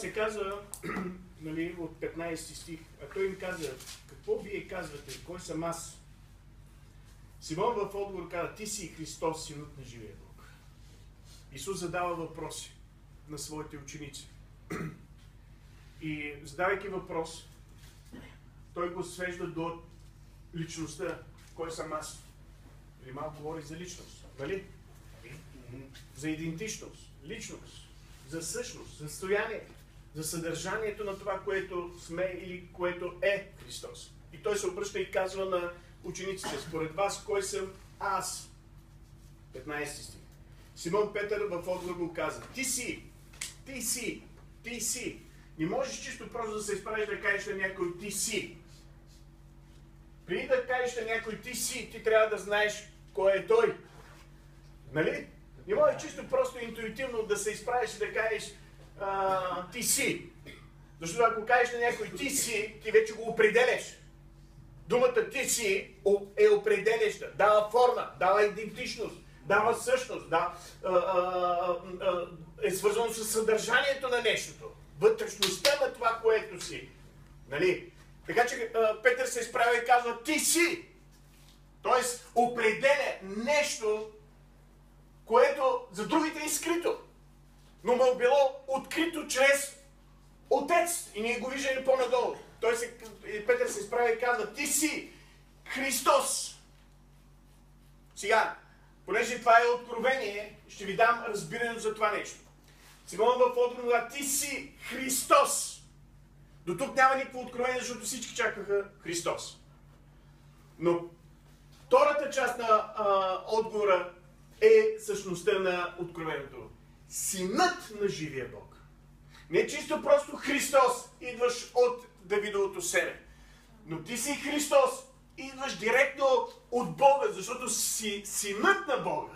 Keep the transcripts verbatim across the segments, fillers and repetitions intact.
се казва, нали, от петнайсети стих, а той им каза, какво вие казвате, кой съм аз? Симон в отговор каза, ти си Христос, синът на живия Бог. Исус задава въпроси на своите ученици. И задавайки въпрос, той го свежда до личността, кой съм аз. Или малко говори за личност, нали? За идентичност, личност, за същност, за състояние, за съдържанието на това, което сме или което е Христос. И той се обръща и казва на учениците, според вас, кой съм аз? петнайсети стих. Симон Петър в отговор го каза, ти си, ти си, ти си. Не можеш чисто просто да се изправиш да кажеш на някой ти си. Преди да кажеш на някой ти си, ти трябва да знаеш кой е той. Нали? Не можеш чисто просто интуитивно да се изправиш и да кажеш а, ти си. Защото ако кажеш на някой ти си, ти вече го определяш. Думата ти си е определяща, дава форма, дава идентичност, дава същност, да, а, а, а, е свързано с съдържанието на нещото, вътрешността на това, което си. Нали? Така че а, Петър се изправя и казва ти си. Тоест определя нещо, което за другите е скрито, но му е било открито чрез Отец. И ние го виждаме по-надолу. Той се, Петър се изправя и казва, ти си Христос. Сега, понеже това е откровение, ще ви дам разбиране за това нещо. Симон в отговор, ти си Христос. До тук няма никакво откровение, защото всички чакаха Христос. Но втората част на а, отговора е същността на откровението. Синът на живия Бог. Не чисто просто Христос, идваш от Давидовото семе. Но ти си Христос, идваш директно от Бога, защото си синът на Бога.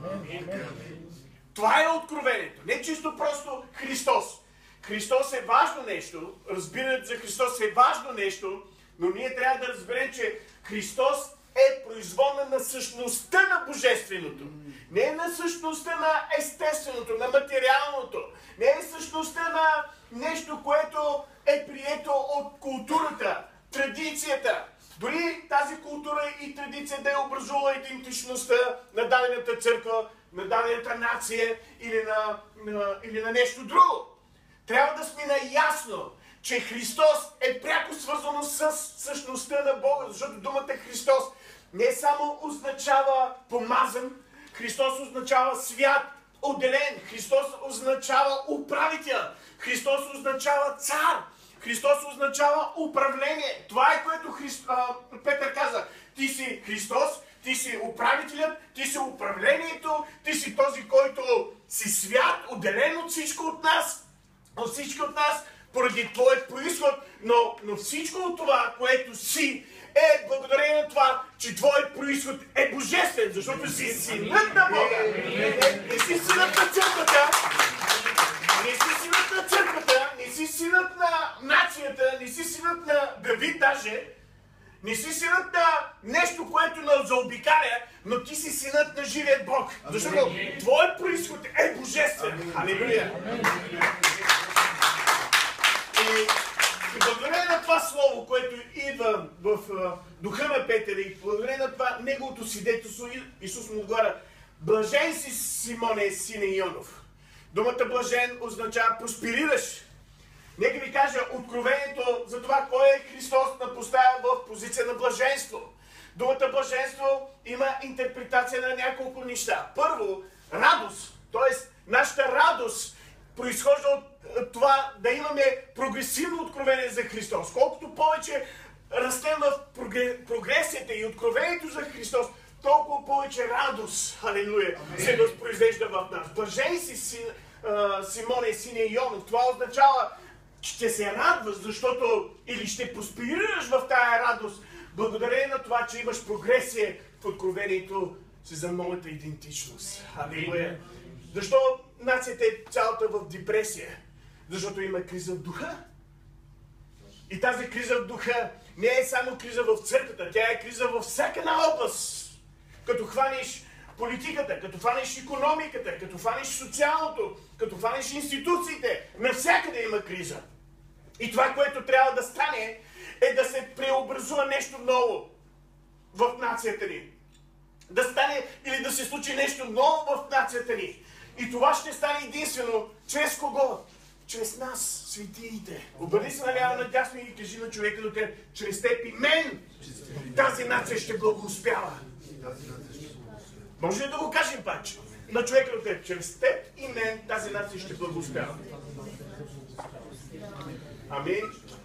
Това е откровението. Не чисто просто Христос. Христос е важно нещо, разбирането за Христос е важно нещо, но ние трябва да разберем, че Христос е производна на същността на Божественото. Не е на същността на естественото, на материалното. Не е същността на нещо, което е прието от културата, традицията. Дори тази култура и традиция да е образувала идентичността на дадената църква, на дадената нация или на, на, или на нещо друго. Трябва да сме наясно, че Христос е пряко свързано с същността на Бога, защото думата Христос не само означава помазан, Христос означава свят, отделен, Христос означава управител, Христос означава цар, Христос означава управление. Това е което Христ... а, Петър каза. Ти си Христос, ти си управителят, ти си управлението, ти си този, който си свят, отделен от всичко от нас, от всички от нас, поради твоят произход, но, но всичко от това, което си, е благодарение на това, че твоят произход е божествен, защото си синът на Бога. Не си синът на църквата, не си синът на църквата, не си синът на нацията, не си синът на Давид даже, не си синът на нещо, което на заобикаля, но ти си синът на живият Бог. Защото твоят произход е божествен. Алелуя! И, и благодарение на това слово, което идва в uh, духа на Петър и благодарение на това неговото свидетелство, Исус му отговаря: блажен си, Симоне, сине Йонов. Думата блажен означава просперираш. Нека ви кажа откровението за това кой е Христос на поставя в позиция на блаженство. Думата блаженство има интерпретация на няколко неща. Първо, радост, т.е. нашата радост произхожда от това да имаме прогресивно откровение за Христос. Колкото повече растем в прогресията и откровението за Христос, толкова повече радост, алелуя, се възпроизвежда в нас. Блажен си, си Симоне, сине Йонов. Това означава, че ще се радваш, защото или ще просперираш в тая радост, благодарение на това, че имаш прогресия в откровението си за моята идентичност. Алелуя. Защо нацията е цялата в депресия? Защото има криза в духа. И тази криза в духа не е само криза в църквата, тя е криза във всяка една област. Като хванеш политиката, като фанеш икономиката, като фанеш социалното, като фанеш институциите, навсякъде има криза. И това, което трябва да стане, е да се преобразува нещо ново в нацията ни. Да стане или да се случи нещо ново в нацията ни. И това ще стане единствено чрез кого? Чрез нас, светиите. Обърни се наляво надясно и кажи на човека до теб, чрез теб и мен тази нация ще благоуспява. Може ли да го кажем паче? На човека до теб, чрез теб и мен тази нация ще благоуспява. Амин.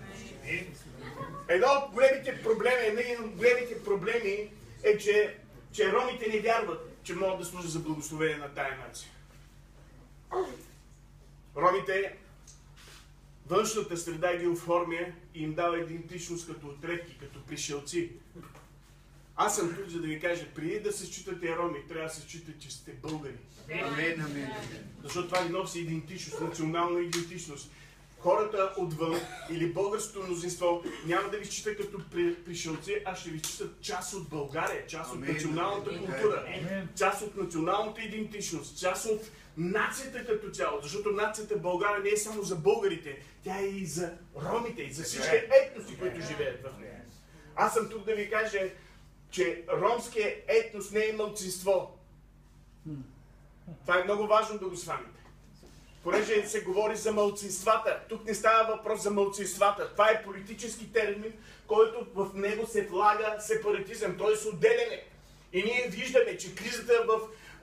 Едно от големите проблеми, един от големите проблеми е, че, че ромите не вярват, че могат да служат за благословение на тая нация. Ромите, външната среда ги оформя и им дава идентичност като отрепки, като пришелци. Аз съм тук, за да ви кажа, преди да се считате роми, трябва да се считате, че сте българи. Амин, амин. Защото това ви носи идентичност, национална идентичност. Хората отвън или българското мнозинство няма да ви счита като пришелци, а ще ви считат част от България, част от националната култура, част от националната идентичност, част от нацията като цяло. Защото нацията България не е само за българите, тя е и за ромите, и за всички етноси, които живеят в нея. Аз съм тук да ви кажа, че ромският етнос не е малцинство. Това е много важно да го свамите. Понеже се говори за малцинствата. Тук не става въпрос за малцинствата. Това е политически термин, който в него се влага сепаратизъм, т.е. отделяне. И ние виждаме, че кризата в,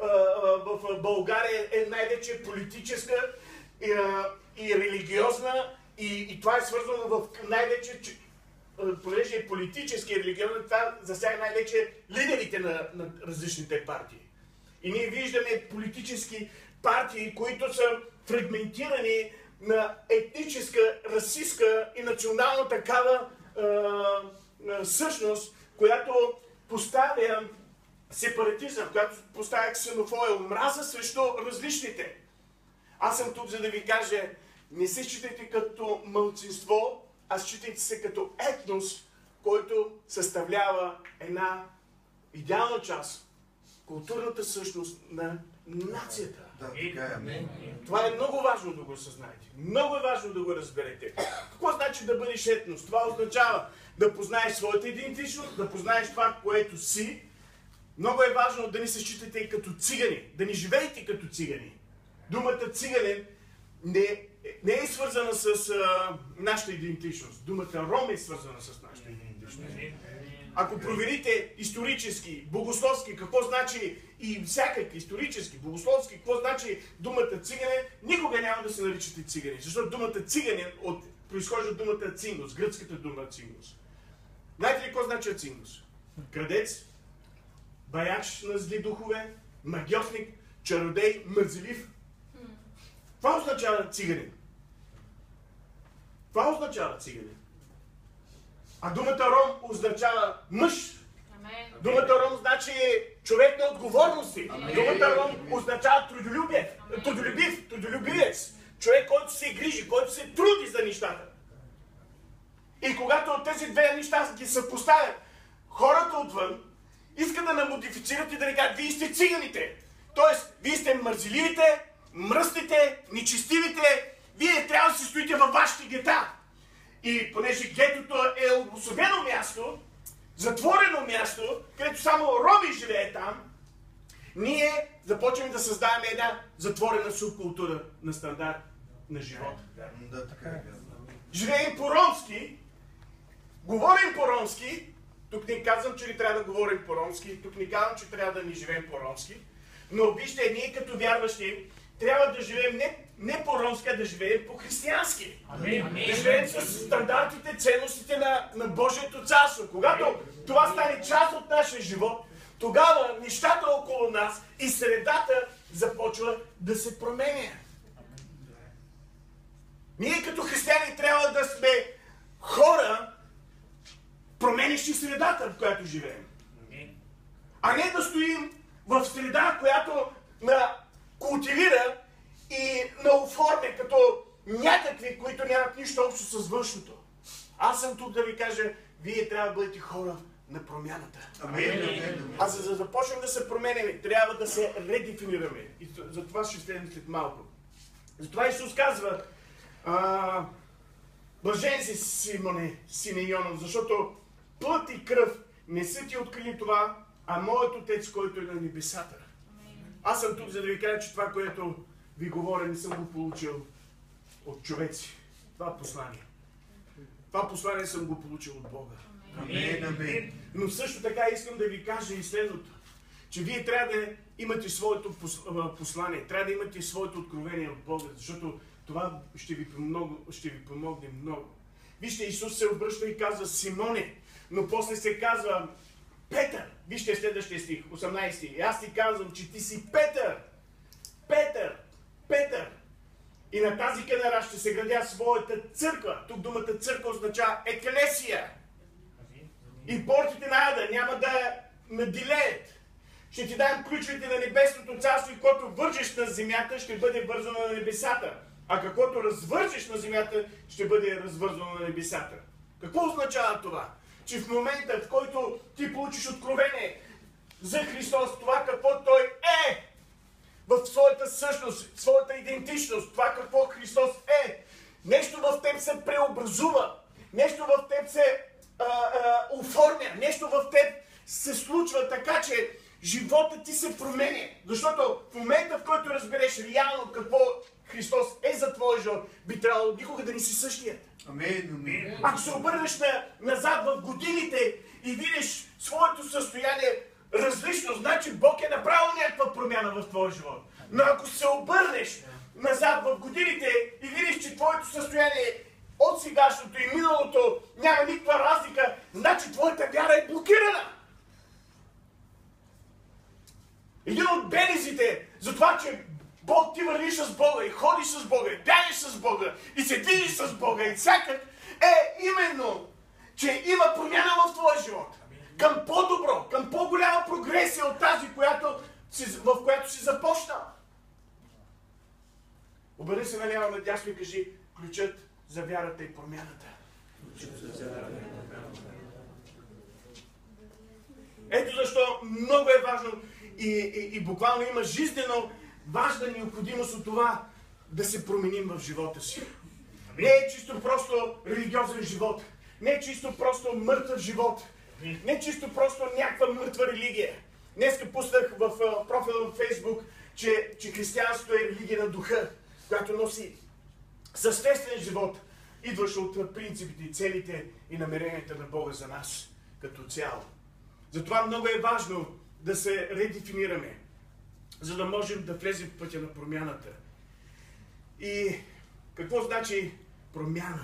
в България е най-вече политическа и, и религиозна и, и това е свързано в най-вече, понеже е политически и религиозна, това засяга най-вече лидерите на, на различните партии. И ние виждаме политически партии, които са фрагментирани на етническа, расистска и национална такава е, е, същност, която поставя сепаратизъм, която поставя ксенофобия, омраза срещу различните. Аз съм тук, за да ви кажа, не се считайте като малцинство, а считайте се като етнос, който съставлява една идеална част, културната същност на нацията. Да, така е. Това е много важно да го осъзнаете. Много е важно да го разберете. Какво значи да бъдеш етнос? Това означава да познаеш своята идентичност, да познаеш това, което си. Много е важно да не се считате и като цигани, да не живеете като цигани. Думата циганин не, не е свързана с а, нашата идентичност. Думата ром е свързана с нашата идентичност. Ако проверите исторически, богословски, какво значи и всякак исторически, богословски, какво значи думата циганин, никога няма да се наричате цигани. Защото думата циганин от, произхожда от думата цингос, гръцката дума цингос. Знаете ли какво значи цингос? Крадец, баяч на зли духове, магьосник, чародей, мързелив. Това означава циганин. Това означава циганин. А думата ром означава мъж. Amen. Думата ром значи човек на отговорности. Amen. Думата ром означава трудолюбие, трудолюбив, трудолюбивец. Човек, който се грижи, който се труди за нещата. И когато тези две неща ги съпоставят, хората отвън искат да намодифицират и да ни кажат, вие сте циганите. Тоест, вие сте мързеливите, мръсните, нечестивите, вие трябва да се стоите във вашите гета. И понеже гетото е обособено място, затворено място, където само роми живее там, ние започваме да създаваме една затворена субкултура на стандарт на живота. Да, така е. Живеем по-ромски, говорим по-ромски, тук не казвам, че не трябва да говорим по-ромски, тук не казвам, че трябва да ни живеем по-ромски, но вижте, ние като вярващи трябва да живеем не, не по-ромски, а да живеем по-християнски. Да живеем с стандартите, ценностите на, на Божието царство. Когато това стане част от нашия живот, тогава нещата около нас и средата започва да се променя. Ние като християни трябва да сме хора, променящи средата, в която живеем. А не да стоим в среда, която на култивира и на оформя като някакви, които нямат нищо общо с външното. Аз съм тук да ви кажа, вие трябва да бъдете хора на промяната. Амин. А за да започнем да се променяме, трябва да се редефинираме. И за това ще следим след малко. Затова Исус казва, а, блажен си, Симоне, сине Йонов, защото плът и кръв не са ти открили това, а моят Отец, който е на небесата. Аз съм тук, за да ви кажа, че това, което ви говоря, не съм го получил от човеци. Това послание. Това послание съм го получил от Бога. Амин, амин. Но също така искам да ви кажа и следното, че вие трябва да имате своето послание, трябва да имате своето откровение от Бога, защото това ще ви, помогне, ще ви помогне много. Вижте, Исус се обръща и казва Симоне, но после се казва Петър. Вижте следващия стих, осемнайсети. И аз ти казвам, че ти си Петър. Петър. Петър. И на тази кенара ще се градя своята църква. Тук думата църква означава еклесия. И портите на ада няма да надилеят. Ще ти дам ключовете на небесното царство и което вържеш на земята, ще бъде вързано на небесата. А каквото развържеш на земята, ще бъде развързано на небесата. Какво означава това? Че в момента, в който ти получиш откровение за Христос, това какво Той е, в своята същност, своята идентичност, това какво Христос е, нещо в теб се преобразува, нещо в теб се а, а, оформя, нещо в теб се случва така, че живота ти се променя. Защото в момента, в който разбереш реално какво Христос е за твоя живот, би трябвало никога да не си същият. Амин, амин. Ако се обърнеш на, назад в годините и видиш своето състояние различно, значи Бог е направил някаква промяна в твоя живот. Но ако се обърнеш назад в годините и видиш, че твоето състояние от сегашното и миналото няма никаква разлика, значи твоята вяра е блокирана. Един от белезите за това, че Бог ти вървиш с Бога и ходиш с Бога, и бягаш с Бога, и се движиш с Бога, и всякак е именно, че има промяна в твоя живот. Към по-добро, към по-голяма прогресия от тази, която си, в която си започнал. Обърни се наляво надясно и кажи ключът за вярата и промяната. Ето защо много е важно и, и, и буквално има жизнено важна необходимост от това да се променим в живота си. Не е чисто просто религиозен живот. Не е чисто просто мъртъв живот. Не е чисто просто някаква мъртва религия. Днеска пуснах в профила в Фейсбук, че, че християнството е религия на духа, която носи съществен живот, идващ от принципите и целите и намеренията на Бога за нас като цяло. Затова много е важно да се редефинираме, за да можем да влезем в пътя на промяната. И какво значи промяна?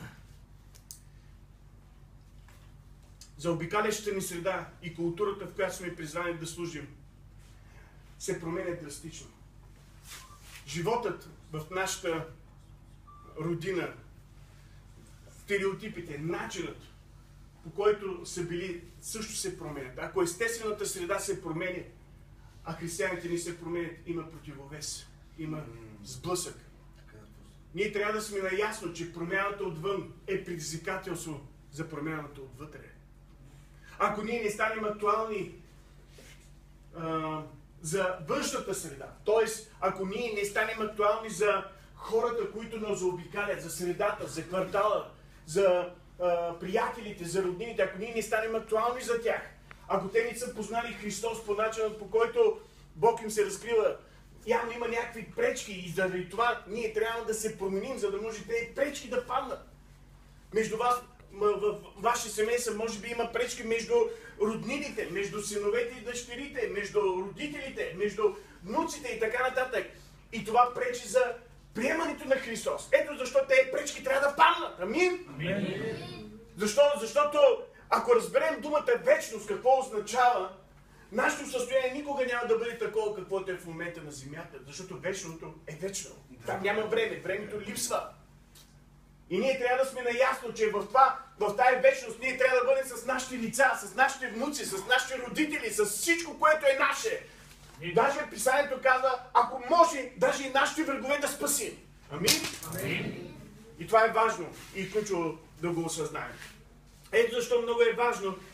За обикалящата ни среда и културата, в която сме призвани да служим, се променя драстично. Животът в нашата родина, стереотипите, начинът, по който са били, също се променят. Ако естествената среда се променя, а християните ни се променят, има противовес, има сблъсък. Ние трябва да сме наясно, че промяната отвън е предизвикателство за промяната отвътре. Ако ние не станем актуални а, за външната среда, т.е. ако ние не станем актуални за хората, които нас заобикалят, за средата, за квартала, за а, приятелите, за роднините, ако ние не станем актуални за тях, ако те не са познали Христос по начинът, по който Бог им се разкрива, явно има някакви пречки и заради това ние трябва да се променим, за да може тези пречки да паднат. Между вас, в ваше семейство, може би има пречки между роднините, между синовете и дъщерите, между родителите, между внуците и така нататък. И това пречи за приемането на Христос. Ето защо тези пречки трябва да паднат. Амин? Амин. Защо? Защото ако разберем думата вечност, какво означава, нашето състояние никога няма да бъде такова, каквото е в момента на земята. Защото вечното е вечно. Там няма време. Времето липсва. И ние трябва да сме наясно, че в това, в тази вечност, ние трябва да бъдем с нашите лица, с нашите внуци, с нашите родители, с всичко, което е наше. И даже Писанието казва, ако може, даже и нашите врагове да спасим. Амин? Амин. И това е важно и ключово да го осъзнаем. Ето защо много е важно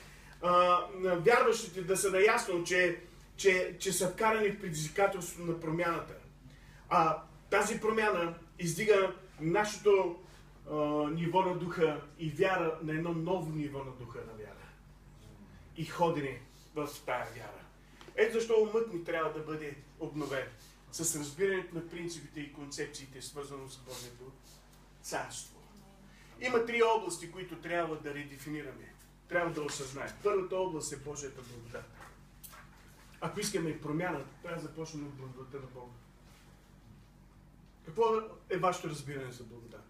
а, на вярващите да са наясно, че, че, че са вкарани в предизвикателството на промяната. А тази промяна издига нашето а, ниво на духа и вяра на едно ново ниво на духа на вяра. И ходене в тая вяра. Ето защо умът ни трябва да бъде обновен с разбирането на принципите и концепциите, свързано с Божието царство. Има три области, които трябва да редефинираме. Трябва да осъзнаем. Първата област е Божията благодат. Ако искаме промяна, трябва да започнем от благодата на Бога. Какво е вашето разбиране за благодат?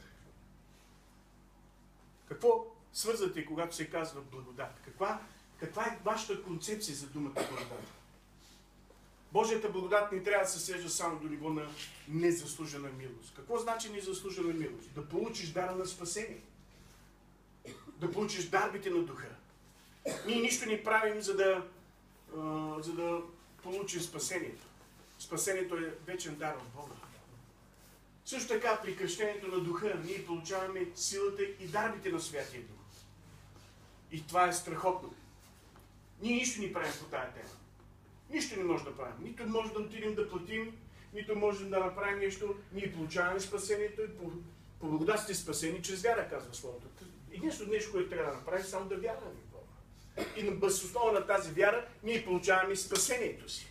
Какво свързвате, когато се казва благодат? Каква, каква е вашата концепция за думата благодат? Божията благодат не трябва да се свежда само до ниво на незаслужена милост. Какво значи незаслужена милост? Да получиш дара на спасение. Да получиш дарбите на духа. Ние нищо не правим, за да, а, за да получим спасението. Спасението е вечен дар от Бога. Също така, при кръщението на духа, ние получаваме силата и дарбите на Святия Дух. И това е страхотно. Ние нищо не правим по тая тема. Нищо не може да правим. Нито може да отидем да платим, нито можем да направим нещо. Ние получаваме спасението и по, по благодат сте спасени чрез вяра, казва Словото. Единствено нещо, което трябва да направим, само да вярваме в Бога. И на основа на тази вяра ние получаваме спасението си.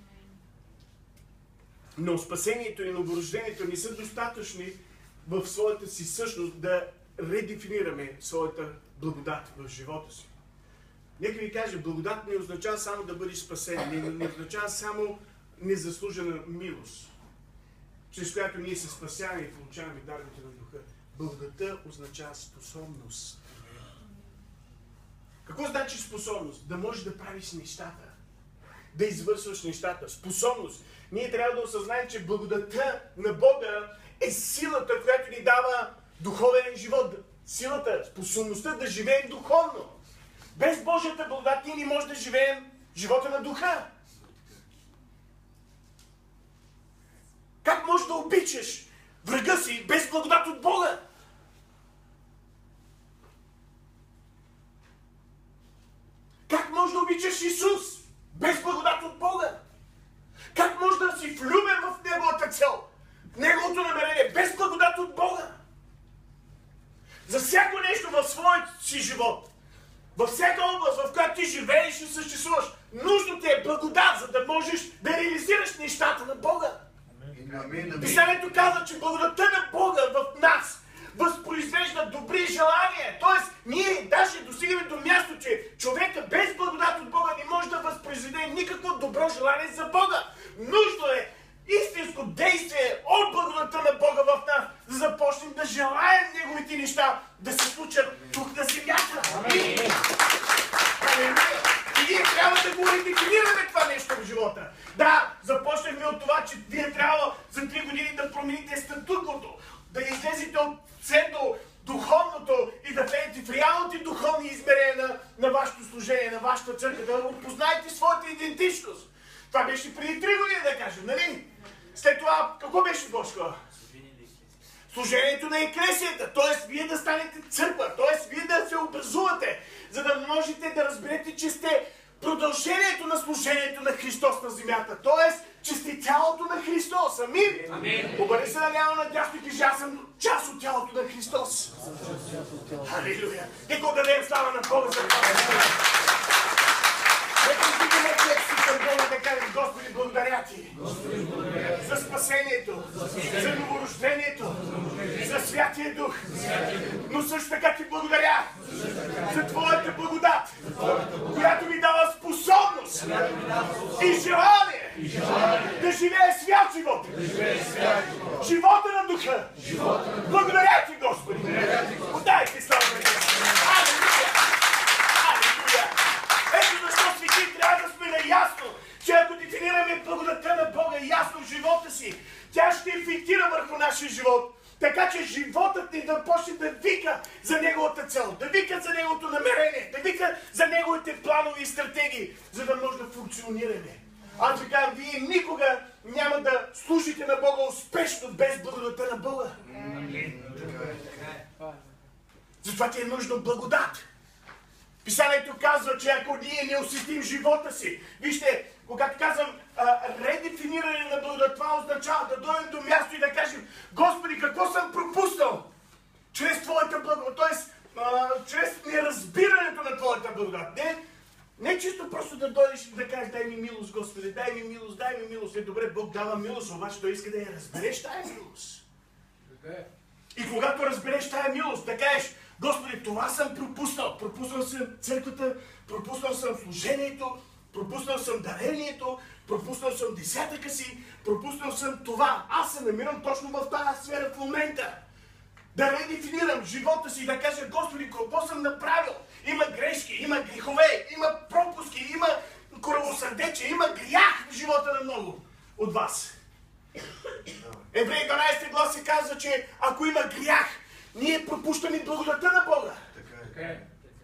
Но спасението и новорождението не са достатъчни в своята си същност да редефинираме своята благодат в живота си. Нека ви кажа, благодат не означава само да бъдеш спасен, не, не означава само незаслужена милост, чрез която ние се спасяваме и получаваме дарбите на духа. Благодата означава способност. Какво значи способност? Да можеш да правиш нещата, да извършваш нещата. Способност. Ние трябва да осъзнаем, че благодата на Бога е силата, която ни дава духовен живот. Силата, способността да живеем духовно. Без Божията благодат ние не можем да живеем живота на духа. Как можеш да обичаш врага си без благодат от Бога? Как можеш да обичаш Исус без благодат от Бога? Как можеш да си влюбен в Неговата цел, в Неговото намерение, без благодат от Бога? За всяко нещо в своят си живот, във всяка област, в която ти живееш и съществуваш, нужно ти е благодат, за да можеш да реализираш нещата на Бога. Писанието казва, че благодатта на Бога в нас възпроизвежда добри желания. Тоест, ние даже достигаме до място, че човека без благодат от Бога не може да възпроизведе никакво добро желание за Бога. Нужно е истинско действие от благодатта на Бога в нас, за да започнем да желаем Неговите неща да се случат тук на земята. Амин! И ние трябва да го редефинираме това нещо в живота. Да, започнахме от това, че вие трябва за три години да промените статуквото, да излезете от средно духовното и да влезете в реалните духовни измерения на, на вашето служение, на вашата църква, да опознаете своята идентичност. Това беше преди три години, да кажем, нали? След това, какво беше, Бошко? Служението на еклесията, т.е. вие да станете църква, т.е. вие да се образувате, за да можете да разберете, че сте продължението на служението на Христос на земята, т.е. че сте тялото на Христос. Амин? Амин. Обърни се наляво надясно и кажи, аз съм част от тялото на Христос. Халилуя! Нека дадем слава на Бога за това. Нека вдигаме текст и към Бога да кажем, Господи, благодаря Ти за спасението, за новорождението, за Святия Дух. Но също така Ти благодаря за Твоята благодат, която ми дава способност и желание да живее свят живот. Живота на духа. Благодаря Ти, Господи. Отдайте слава на Бога. Алелуя! Алелуя! Ето защо свети трябва да сме наясно, че ако дефинираме благодата на Бога ясно в живота си, тя ще ефектира върху нашия живот. Така че животът ни да почне да вика за Неговата цел, да вика за Неговото намерение, да вика за Неговите планови и стратегии, за да може да функционираме. Аз ви казвам, вие никога няма да служите на Бога успешно без благодата на Бога. Затова ти е нужно благодат. Писанието казва, че ако ние не усетим живота си, вижте, когато казвам а, редефиниране на благодат, това означава да дойдем до място и да кажем: Господи, какво съм пропуснал чрез Твоята благодат, т.е. чрез неразбирането на Твоята благодат. Не, не чисто просто да дойдеш и да кажеш: дай ми милост, Господи, дай ми милост, дай ми милост. Е, добре, Бог дава милост, обаче Той иска да я разбереш тая милост. И когато разбереш тая милост, да кажеш: Господи, това съм пропуснал. Пропуснал съм църквата, пропуснал съм служението, пропуснал съм дарението, пропуснал съм десятъка си, пропуснал съм това. Аз се намирам точно в тази сфера в момента. Да редефинирам живота си и да кажа: Господи, какво съм направил? Има грешки, има грехове, има пропуски, има коравосърдечие, има грях в живота на много от вас. Евреи дванадесета глава се казва, че ако има грях, ние пропущаме благодата на Бога. Така е.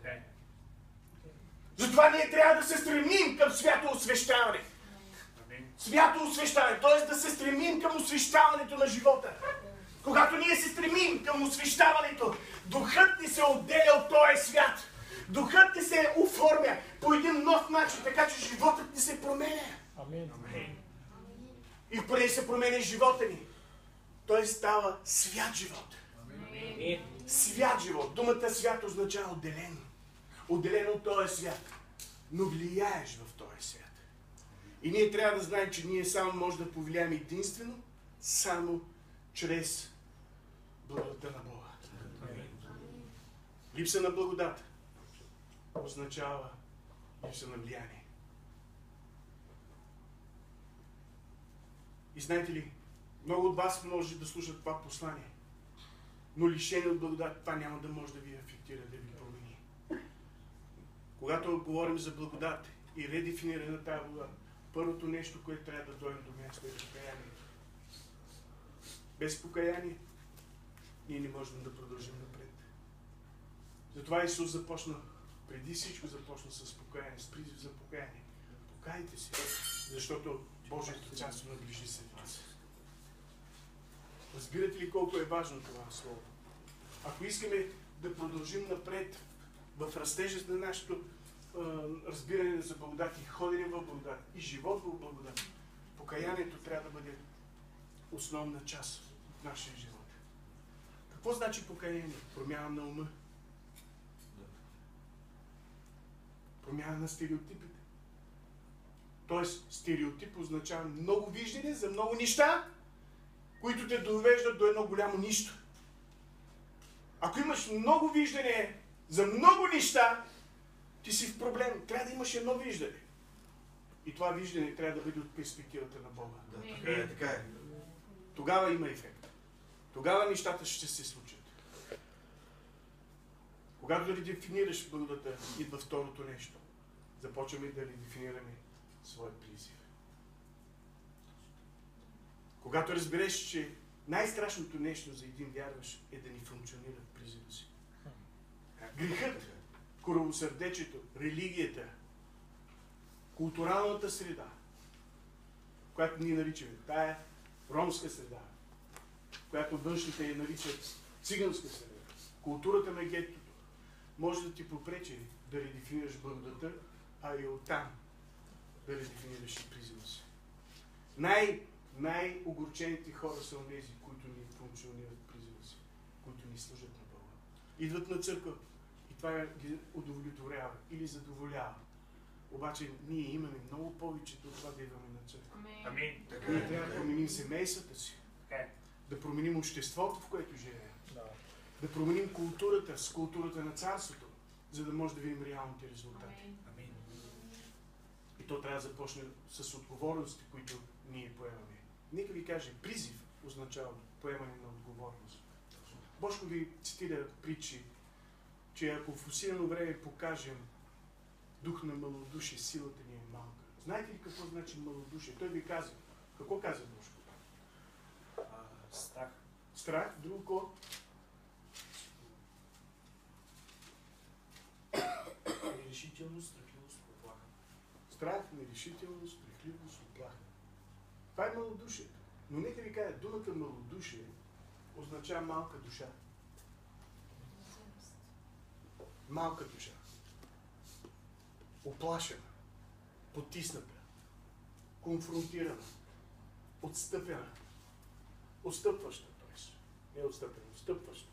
Затова ние трябва да се стремим към свято освещаване. Свято освещаване, т.е. да се стремим към освещаването на живота. Когато ние се стремим към освещаването, духът ни се отделя от този свят. Духът ни се оформя по един нов начин, така че животът ни се променя. Амин. И преди се променя живота ни, той става свят живот. Амин. Свят живот. Думата свят означава отделен. Отделен от този свят. Но влияеш в този свят. И ние трябва да знаем, че ние само може да повлияем единствено, само чрез благодата на Бога. Липса на благодат означава липса на влияние. И знаете ли, много от вас може да слушат това послание, но лишени от благодат, това няма да може да ви афектира, да ви промени. Когато говорим за благодат и редефиниране на тази благодат, първото нещо, което трябва да дойдем до място, е покаянието. Без покаяние ние не можем да продължим напред. Затова Исус започна, преди всичко започна с покаяние, с призив за покаяние. Покайте се, защото Божието царство наближи се вас. Разбирате ли колко е важно това слово? Ако искаме да продължим напред в растежа на нашето е, разбиране за благодат и ходене в благодат и живот в благодат, покаянието трябва да бъде основна част от нашия живот. Какво значи покаяние? Промяна на ума. Промяна на стереотипите. Тоест, стереотип означава много виждане за много неща, които те довеждат до едно голямо нищо. Ако имаш много виждане за много неща, ти си в проблем. Трябва да имаш едно виждане. И това виждане трябва да бъде от перспективата на Бога. Да, така е, така е. Тогава има ефект. Тогава нещата ще се случат. Когато да редефинираш благодата, идва второто нещо. Започваме да редефинираме своя призив. Когато разбереш, че най-страшното нещо за един вярващ е да ни функционира в призива си. Грехът, коравосърдечието, религията, културалната среда, която ние наричаме, тая ромска среда, която външните я наричат циганска среда, културата на геттото, може да ти попречи да редефинираш благодата, а и оттам да редефинираш и призива си. Най- най-огорчените хора са онези, които ни функционират в призива си, които ни служат на Бога. Идват на църква и това ги удовлетворява или задоволява. Обаче ние имаме много повече от това да идваме на църква. Амин. Така Ние е, трябва да така е. променим семействата си, да променим обществото, в което живеем, Да. да променим културата с културата на царството, за да може да видим реалните резултати. Амин. И то трябва да започне с отговорности, които ние поемаме. Нека ви каже, призив означава поемане на отговорност. Божко ви цитира притчи, че ако в усилено време покажем дух на малодушие, силата ни е малка. Знаете ли какво значи малодушие? Той ви каза. Какво каза Божко? А, страх. Страх, друго. Нерешителност, страхливост, оплаха. Страх, нерешителност, страхливост, оплаха. Това е малодушието. Но нека ви кажа, думата малодушие означава малка душа. Малка душа. оплашена, потисната, конфронтирана, отстъпена, отстъпваща, т.е. не отстъпена, отстъпваща,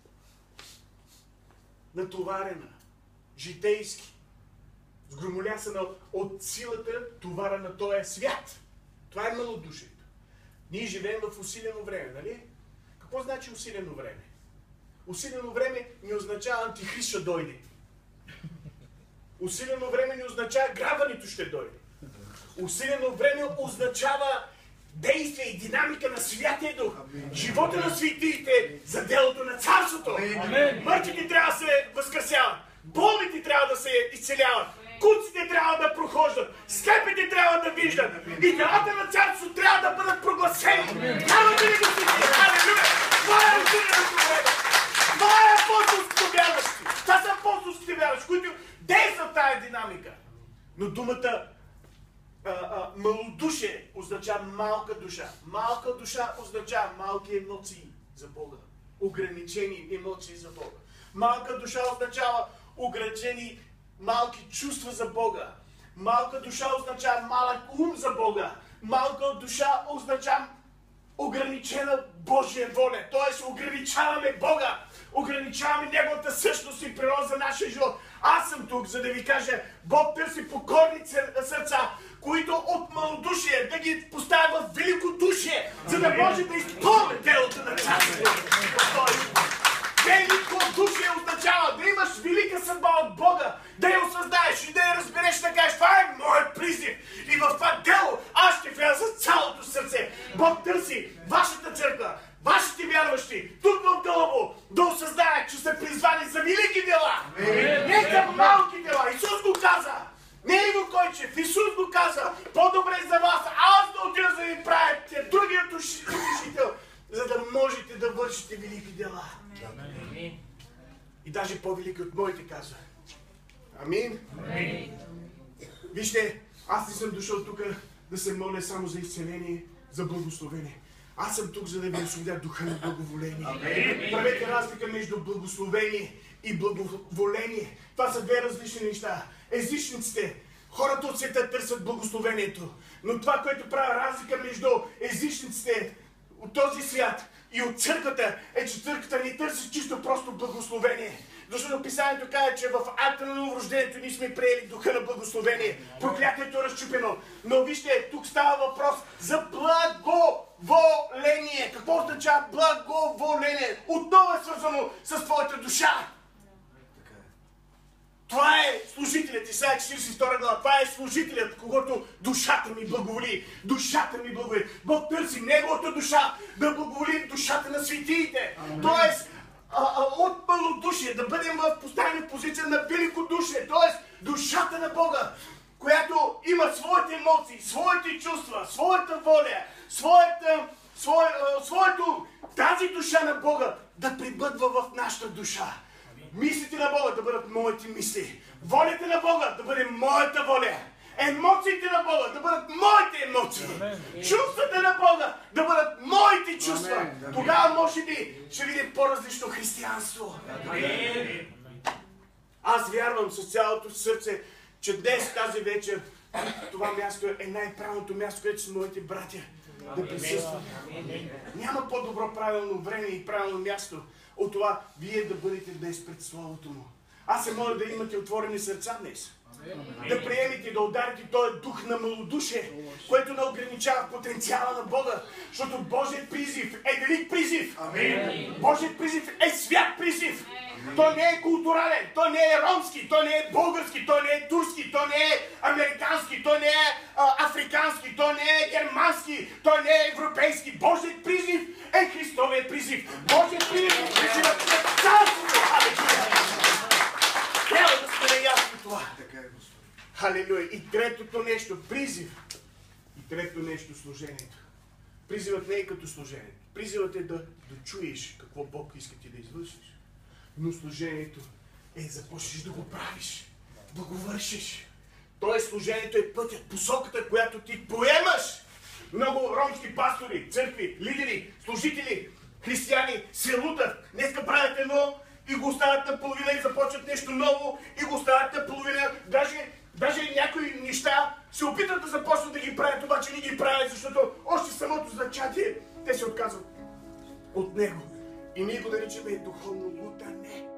натоварена, житейски, сгромолясана от силата, товара на този свят. Това е малодушието. Ние живеем в усилено време, нали? Какво значи усилено време? Усилено време не означава антихрист ще дойде. Усилено време не означава грабването ще дойде. Усилено време означава действие и динамика на Святия Дух. Живота на светиите за делото на царството. Мъртвите трябва да се възкресяват. Болните трябва да се изцеляват. Куците трябва да прохождат. Слепите трябва да виждат. И делата на царството трябва да бъдат прогласени. Няма да ли го си? Халелуя! Това е усиленото време. Това е апостолските вярващи. Това са апостолските вярващи, които действат тази динамика. Но думата а, а, малодушие означава малка душа. Малка душа означава малки емоции за Бога. Ограничени емоции за Бога. Малка душа означава ограничени малки чувства за Бога. Малка душа означава малък ум за Бога. Малка душа означава ограничена Божия воля. Тоест ограничаваме Бога. Ограничаваме Неговата същност и природа за нашия живот. Аз съм тук, за да ви кажа, Бог търси покорни сърца, които от малодушие да ги поставя в великодушие, за да може да изпълни делото на царството. Великодушие означава да имаш велика съдба от Бога, да я осъзнаеш и да я разбереш, да кажеш, това е моят призив. И в това дело аз ще вляза с цялото сърце. Бог търси вашата църква, вашите вярващи, тук в Гълъбово, да осъзнаят, че са призвани за велики дела. Не за малки дела. Исус го каза. Не е Иво Койчев. Исус го каза. По-добре за вас аз да отида за да ви правя другият утешител, за да можете да вършите велики дела. Амин. И даже по-велики от моите, казва. Амин. Амин. Вижте, аз не съм дошъл тук да се моля само за изцеление, за благословение. Аз съм тук, за да ви освободя духа на благоволение. Правете разлика между благословение и благоволение. Това са две различни неща. Езичниците, хората от света търсят благословението. Но това, което прави разлика между езичниците от този свят и от църквата, е, че църквата не търси чисто просто благословение. Защото Писанието казва, че в акта на новорождението ние сме приели духа на благословение. Проклятието е разчупено. Но вижте, тук става въпрос за благоволение. Какво означава благоволение? Отново е свързано с твоята душа. Това е служителят, Исаия четиридесет и втора глава. Това е служителят, когато душата ми благоволи. Душата ми благоволи. Бог търси неговата душа да благоволи душата на светиите. Тоест, а, а, от малодушие да бъдем в поставена позиция на великодушие. Тоест, душата на Бога, която има своите емоции, своите чувства, своята воля, своята, свое, своето, тази душа на Бога да прибъдва в нашата душа. Мислите на Бога да бъдат моите мисли. Волята на Бога да бъде моята воля. Емоциите на Бога да бъдат моите емоции. Чувствата на Бога да бъдат моите чувства. Тогава може би ще видим по-различно християнство. Аз вярвам с цялото сърце, че днес, тази вечер, това място е най-правилното място, където са моите братя да присъстват. Няма по-добро правилно време и правилно място от това вие да бъдете днес пред Словото Му. Аз се моля да имате отворени сърца днес. Да приемете, да ударите този дух на малодушие, което не ограничава потенциала на Бога. Защото Божият призив е велик призив. Божият призив е свят призив. Той не е културален, той не е ромски, той не е български, той не е турски, той не е американски, той не е а, африкански, той не е германски, той не е европейски. Божият призив е Христовият призив. Божият призив е призивът на царството. Трябва да сме наясно това. Халелуя. И третото нещо, призив. И третото нещо, служението. Призивът не е като служението. Призивът е да, да чуеш какво Бог иска ти да извършиш. Но служението е да започнеш да го правиш, да го вършиш. Тоест служението е пътят, посоката, която ти поемаш. Много ромски пастори, църкви, лидери, служители, християни се лутат. Днеска правят едно и го оставят наполовина и започват нещо ново и го оставят наполовина. Даже, даже Ние го наричаме духовно лутане.